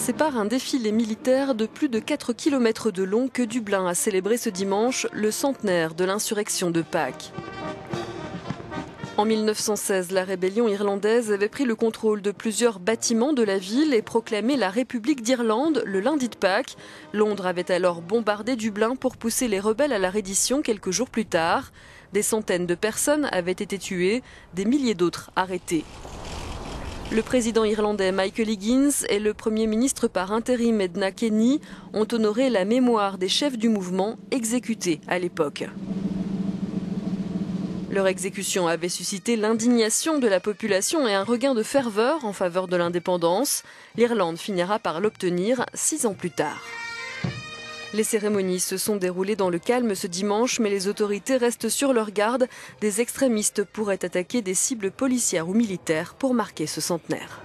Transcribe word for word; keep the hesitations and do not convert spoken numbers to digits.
sépare un défilé militaire de plus de quatre kilomètres de long que Dublin a célébré ce dimanche le centenaire de l'insurrection de Pâques. En mille neuf cent seize, la rébellion irlandaise avait pris le contrôle de plusieurs bâtiments de la ville et proclamé la République d'Irlande le lundi de Pâques. Londres avait alors bombardé Dublin pour pousser les rebelles à la reddition quelques jours plus tard. Des centaines de personnes avaient été tuées, des milliers d'autres arrêtées. Le président irlandais Michael Higgins et le premier ministre par intérim Edna Kenny ont honoré la mémoire des chefs du mouvement exécutés à l'époque. Leur exécution avait suscité l'indignation de la population et un regain de ferveur en faveur de l'indépendance. L'Irlande finira par l'obtenir six ans plus tard. Les cérémonies se sont déroulées dans le calme ce dimanche, mais les autorités restent sur leur garde. Des extrémistes pourraient attaquer des cibles policières ou militaires pour marquer ce centenaire.